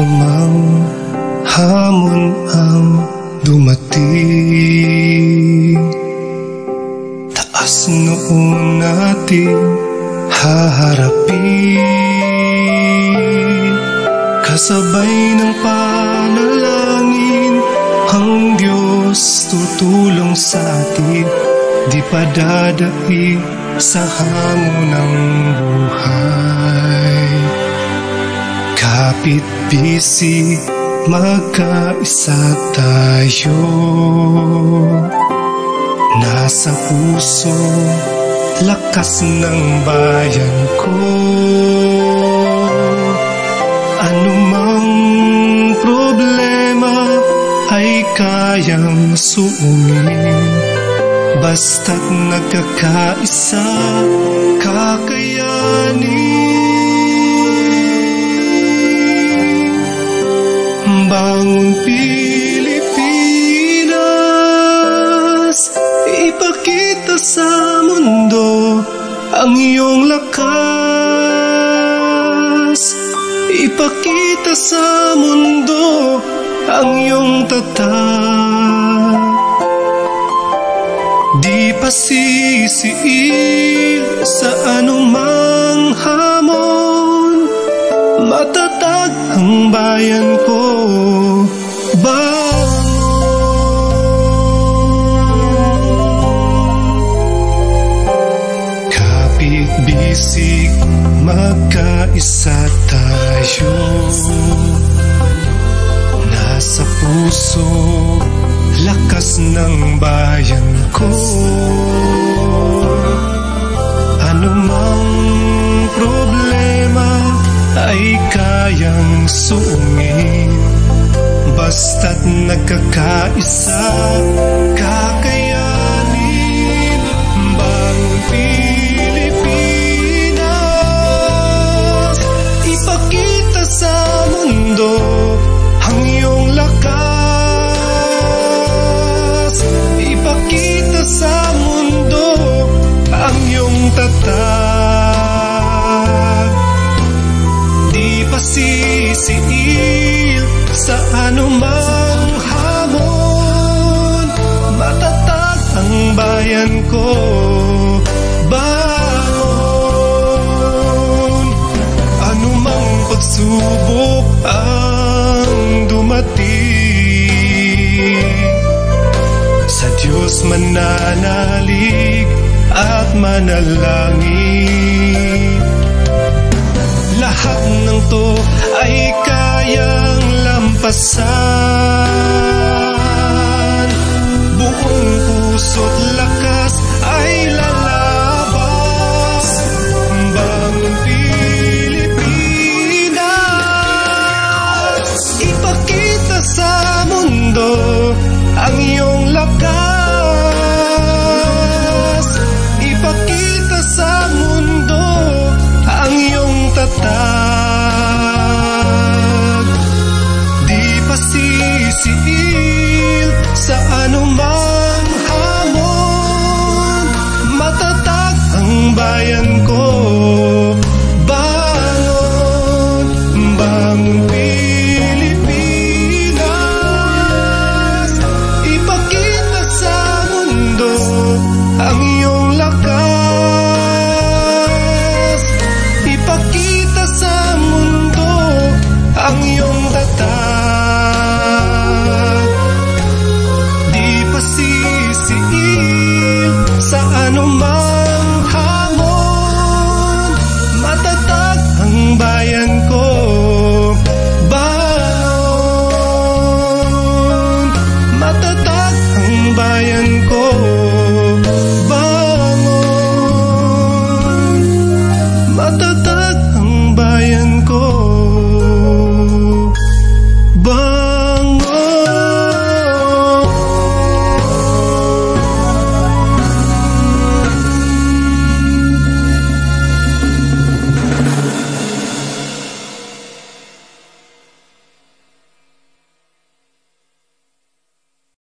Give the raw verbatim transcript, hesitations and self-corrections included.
anumang hamon ang dumating, taas noon natin haharapin. Kasabay ng panalangin, ang Diyos tutulong sa atin, di padadai sa hamon ng buhay. Kapit bisig, magkaisa tayo, nasa puso, lakas ng bayan ko. Anumang problema ay kayang suungin, basta't nagkakaisa, kakayanin. Bangon Pilipinas, ipakita sa mundo ang iyong lakas. Ipakita sa mundo ang iyong tatag. Di pasisiil sa anumang hamon, matatag ang bayan ko. Bangon, kapit bisig, magkaisa tayo, nasa puso, lakas ng bayan ko. Anumang problema ay kayang suungin, basta't nagkakaisa, kakayanin. Bangon Pilipinas, ipakita sa mundo ang iyong lakas. Ipakita sa mundo ang iyong tatag. Di pasisiil sa anumang hamon, matatag ang bayan ko. Bangon, anumang pagsubok ang dumating, sa Diyos mananalig at manalangin. Lahat ng to ay kayang lampasan,